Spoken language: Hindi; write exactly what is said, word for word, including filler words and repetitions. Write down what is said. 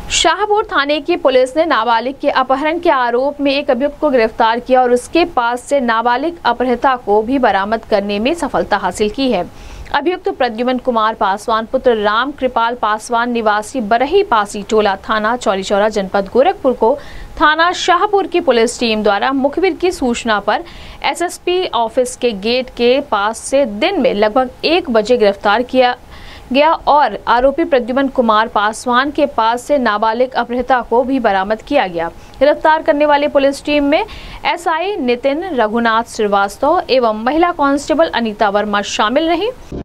शाहपुर थाने की पुलिस ने नाबालिग के अपहरण के आरोप में एक अभियुक्त को गिरफ्तार किया और उसके पास से नाबालिग अपहृता को भी बरामद करने में सफलता हासिल की है। अभियुक्त प्रद्युमन कुमार पासवान पुत्र राम कृपाल पासवान निवासी बरही पासी टोला थाना चौलीचौरा जनपद गोरखपुर को थाना शाहपुर की पुलिस टीम द्वारा मुखबिर की सूचना पर एसएसपी ऑफिस के गेट के पास से दिन में लगभग एक बजे गिरफ्तार किया गया और आरोपी प्रद्युमन कुमार पासवान के पास से नाबालिग अपहृता को भी बरामद किया गया। गिरफ्तार करने वाली पुलिस टीम में एसआई नितिन रघुनाथ श्रीवास्तव एवं महिला कांस्टेबल अनीता वर्मा शामिल रही।